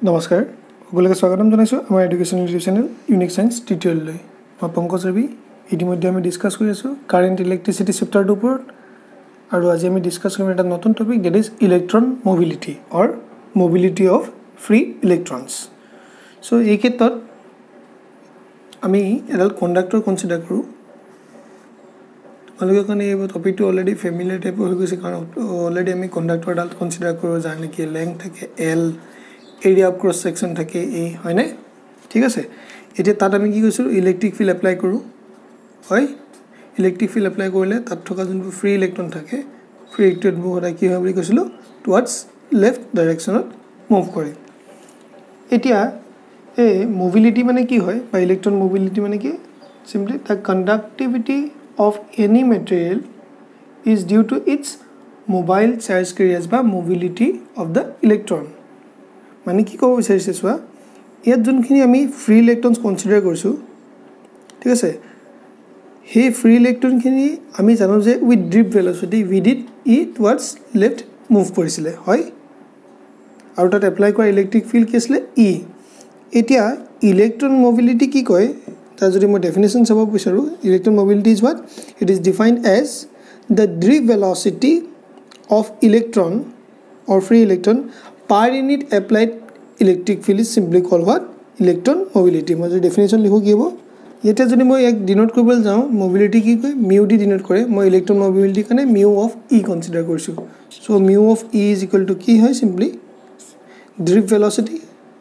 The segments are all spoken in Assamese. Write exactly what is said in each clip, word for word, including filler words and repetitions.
নমস্কাৰ সকলোকে স্বাগতম জনাইছো আমাৰ education YouTube channel unique science টিউটোৰিয়েললৈ মই পংকজ ৰবি ইতিমধ্যে আমি ডিসকাস কৰি আছো কারেন্ট ইলেক্ট্ৰিচিটি চেপ্টাৰটোৰ ওপৰত আৰু আজি আমি ডিসকাস কৰিম এটা নতুন topic that is electron mobility or mobility of free electrons so এই ক্ষেত্ৰত আমি এডাল কণ্ডাক্টৰ কনসিডাৰ কৰো তোমালোকৰ কাৰণে এই টপিকটো অলৰেডি ফেমিলিয়াৰ টাইপ হৈ গৈছে কাৰণ অলৰেডি আমি কণ্ডাক্টৰ এডাল কনসিডাৰ কৰো জানে কি লেংথ থাকে L area of cross section থাকে এই হয় না ঠিক আছে এতিয়া তাত আমি কি কৈছো ইলেক্ট্ৰিক ফিল্ড এপ্লাই কৰো হয় ইলেক্ট্ৰিক ফিল্ড এপ্লাই কৰিলে তাত থকা যোনটো ফ্ৰী ইলেক্ট্ৰন থাকে ফ্ৰী ইলেক্ট্ৰন বোৰ কি হয় বুলি কৈছিলো টুৱাৰ্ডছ লেফট ডাইৰেকচনত মুভ কৰে এতিয়া এই মোবিলিটি মানে কি হয় বা ইলেক্ট্ৰন মোবিলিটি মানে কি simply the conductivity of any material is due to its mobile charge carriers বা mobility of the electron মানে কি কব বিচাৰিছে সোৱা ইয়াত যোনখিনি আমি ফ্ৰী ইলেক্ট্ৰনছ কনসিডাৰ কৰিছো ঠিক আছে হে ফ্ৰী ইলেক্ট্ৰন খিনি আমি জানো যে with drip velocity V did E towards left move কৰিছিলে হয় আৰু তাত এপ্লাই কৰা ইলেক্ট্ৰিক ফিল্ড কি আছিল ই এতিয়া ইলেক্ট্ৰন মোবিলিটি কি কয় তা যদি মই ডেফিনিশন চাব বিচাৰো electron mobility is what it is defined as the drip velocity of electron or free electron per unit applied electric field is simply called what electron mobility মই ডেফিনিশন লিখো কি হ'ব এটা যদি মই এক ডিনোট কৰিবলৈ যাও মোবিলিটি কি কয় মিউ ডি ডিনোট কৰে মই ইলেক্ট্ৰন মোবিলিটি কাৰণে মিউ অফ ই কনসিডাৰ কৰিছো so mu of E is equal to কি হয় simply drip velocity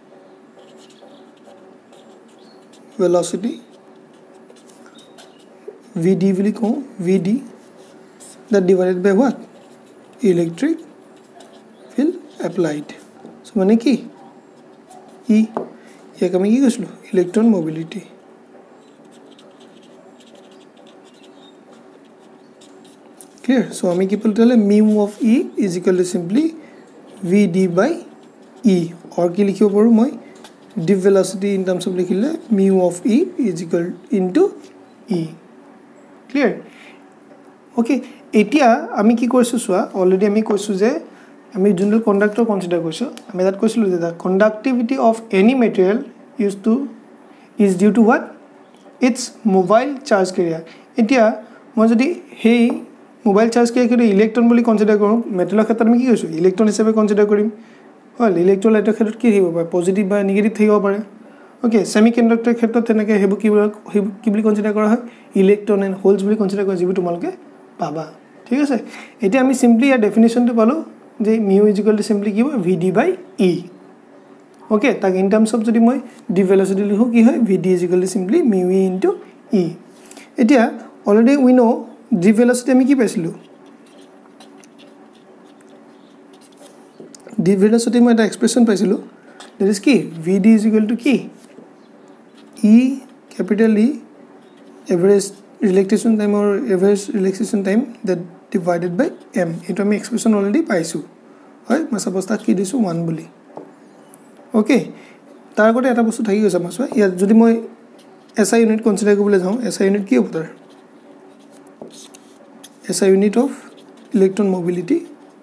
velocity vd বুলি কওঁ vd that divided by what electric field applied so মানে কি e ইয়াক আমি কি কৈছিলো ইলেক্ট্ৰন মোবিলিটি clear so আমি কি পলতলে mu of e is equal to simply vd by e or কি লিখিব পাৰো মই deep velocity in terms of লিখিলে mu of e is equal into e clear okay এতিয়া আমি কি কৰিছো সোৱা অলৰেডি আমি কৈছো যে আমি জুনল কণ্ডাক্টৰ কনসিডাৰ কৰিছো আমি that কৈছিলো যে the conductivity of any material used to is due to what its mobile charge carrier এতিয়া মই যদি হে মোবাইল চাৰ্জ কেৰিয়াৰ ইলেক্ট্ৰন বুলি কনসিডাৰ কৰো মেটেলৰ ক্ষেত্ৰত আমি কি কৈছো ইলেক্ট্ৰন হিচাপে কনসিডাৰ কৰিম হয় ইলেক্ট্ৰোলাইটৰ ক্ষেত্ৰত কি হ'ব পাৰে পজিটিভ বা নেগেটিভ থাকিব পাৰে ওকে সেমিকন্ডাক্টৰ ক্ষেত্ৰত তেনেকৈ হেব কি কি বুলি কনসিডাৰ কৰা হয় ইলেক্ট্ৰন এণ্ড হোলছ বুলি কনসিডাৰ কৰা যিবি তোমালোকে পাবা ঠিক আছে এতিয়া আমি সিম্পলি ইয়াৰ ডেফিনিশনটো পালো যে mu is equal to simply কি হ'ব vd বাই e ওকে তাক ইন টার্মস অফ যদি মই ডি ভেলোচিটি লিখো কি হয় vd is equal to simply mu e into e এতিয়া already we know D velocity আমি কি পাইছিলো ডি ভেলোচিটি মই এটা এক্সপ্ৰেছন পাইছিলো দ্যাট ইজ কি vd ইজ ইকুৱেল টু কি e capital E average relaxation time or average relaxation time that divided by m eto ami expression already paisu hoy ma suppose ta ki disu one boli okay tar agote eta bostu thaki gosa maswa ya jodi moi S I unit consider koribole jao S I unit ki hobo S I unit of electron mobility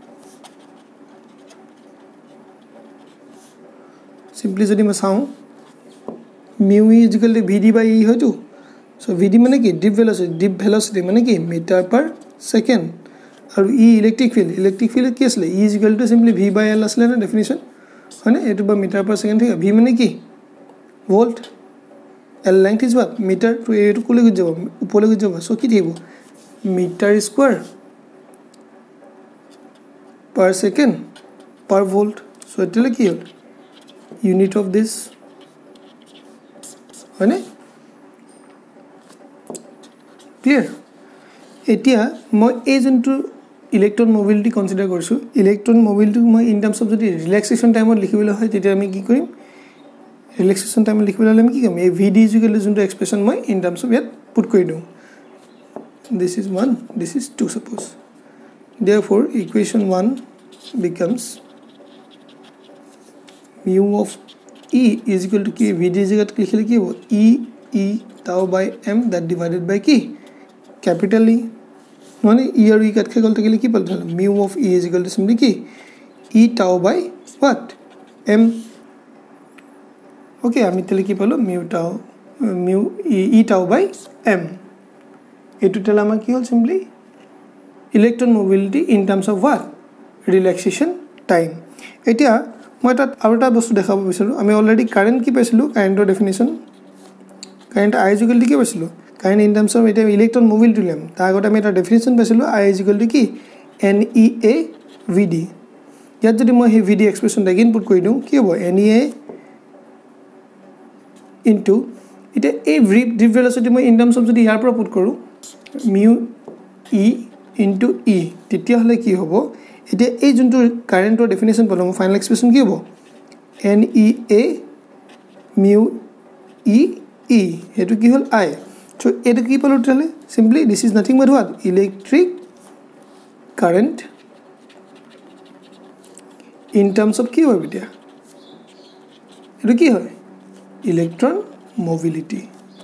simply jodi ma saung mu e is equal to vd by e hoy to so vd মানে কি ডিপ ভেলোচিটি ডিপ ভেলোচিটি মানে কি মিটাৰ পাৰ সেকেন্ড আৰু E electric field electric field কি আছিল E is equal to simply v by l আছিল না ডেফিনিশন হয়নে এটো বা মিটাৰ পাৰ সেকেন্ড থাকে v মানে কি volt l length is what metre to এটো কলে গৈ যাব উপলে গৈ যাব সো কি থাকিব metre square per second per volt so এতলে কি হ'ল ইউনিট অফ দিস হয়নে clear এতিয়া মই এই জন্তু ইলেক্ট্ৰন মোবিলিটি কনসিডাৰ কৰিছো ইলেক্ট্ৰন মোবিলিটি মই ইন টার্মস অফ যদি ৰিল্যাক্সেশন টাইমত লিখিবলৈ হয় তেতিয়া আমি কি কৰিম ৰিল্যাক্সেশন টাইমত লিখিবলৈ আমি কি কৰিম এই vd ইজ ইকুৱেল টু জন্তু এক্সপ্ৰেছন মই ইন টার্মস অফ ইয়াত পুট কৰি দিও this is one this is two suppose therefore equation one becomes mu of e is equal to কি vd is equal to লিখিলে কি হ'ব e e tau by m that divided by কি capital E মানে e আর e কাট খাই গল থাকিলে কি পাল mu of e is equal to simply কি e tau by what m okay আমি তেলে কি পালো মিউ টাও মিউ ই টাও বাই এম এইটো তেলে আমাৰ কি হ'ল simply electron mobility in terms of what relaxation time এতিয়া মই তাত আৰু এটা বস্তু দেখাব বিচাৰো আমি অলৰেডি কারেন্ট কি পাইছিলো কারেন্টৰ definition current I is equal to কি পাইছিলো কারেন্ট ইন টার্মস অফ এটা ইলেক্ট্রন মোবিলিটি লেম তাৰ আগতে আমি এটা ডেফিনিশন পাইছিলো I is equal to কি N E A V D ইয়াত যদি মই হে V D এক্সপ্ৰেছন ডাক ইনপুট কৰি দিও কি হ'ব N E A into এটা এই ড্ৰিপ ভেলোচিটি মই ইন টার্মস অফ যদি ইয়াৰ পৰা পুট কৰো mu E into E তেতিয়া হলে কি হ'ব এটা এই যোনটো কারেন্টৰ ডেফিনিশন পালো ফাইনাল এক্সপ্ৰেছন কি হ'ব N E A mu E E এটো কি হল I so এটো কি পালো তেলে simply this is nothing but what electric current in terms of কি হয় বিটা এটো কি হয় electron mobility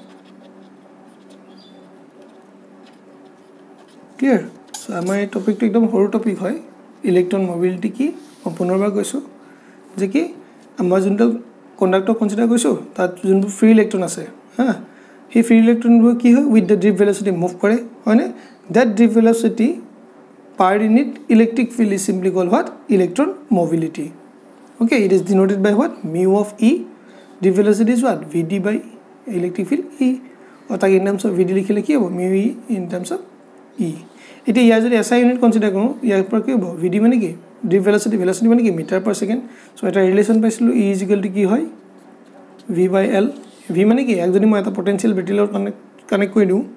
clear so আমাৰ এই টপিকটো একদম সৰু টপিক হয় ইলেক্ট্ৰন মোবিলিটি কি পুনৰবাৰ কৈছো যে কি আমাৰ যোনটো কন্ডাক্টৰ কনসিডাৰ কৰিছো তাত যোনটো ফ্ৰী ইলেক্ট্ৰন আছে হা হে ফ্ৰী ইলেক্ট্ৰনবোৰ কি হয় with the drip velocity move কৰে হয়নে that drip velocity per unit electric field is simply called what electron mobility okay it is denoted by what mu of E the velocity is what V D by electric field E or in terms of V D likhile ki hobo mu E in terms of E it is jodi S I unit consider koru yar par ki hobo V D mane ki drip velocity velocity mane ki meter per second so eta relation paisilu E is equal to ki hoy V by L V mane ki ek jodi moi eta potential battery lor connect connect koi diu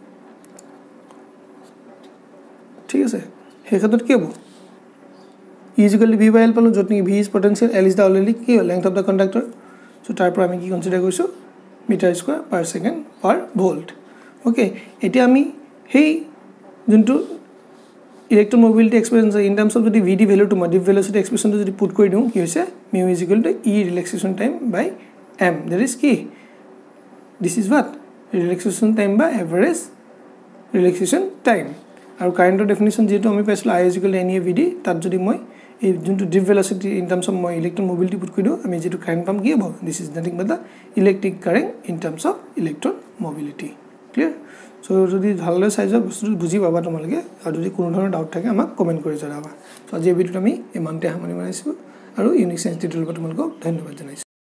ঠিক আছে হেখাতত কি হ'ব E is equal to V by L পালো যত নি V is potential L is the only কি length of the conductor so তাৰ পৰা আমি কি কনসিডাৰ কৰিছো metre square per second per volt okay এতিয়া আমি হেই যোনটো electron mobility expression in terms of যদি V D value to drip velocity এক্সপ্ৰেছনটো যদি পুট কৰি দিও কি হৈছে mu is equal to E relaxation time by M that is কি this is what relaxation time by average relaxation time আৰু কারেন্টৰ ডেফিনিশন যেটো আমি পাইছিলো I is equal to N E A V D তাত যদি মই এই যোনটো drip velocity in terms of মই ইলেক্ট্ৰন মোবিলিটি পুট কৰি দিও আমি যেটো কারেন্ট পাম কি হ'ব this is nothing but the electric current in terms of electron mobility clear so যদি ভাললে চাইজা বস্তুটো বুজি পাবা তোমালোকে আৰু যদি কোনো ধৰণৰ ডাউট থাকে আমাক কমেন্ট কৰি জনাবা সো আজি এই ভিডিওটো আমি ইমানতে সামৰণি মাৰিছো আৰু ইউনিক সায়েন্স টিউটৰিয়েলৰ তোমালোকক ধন্যবাদ জনাইছো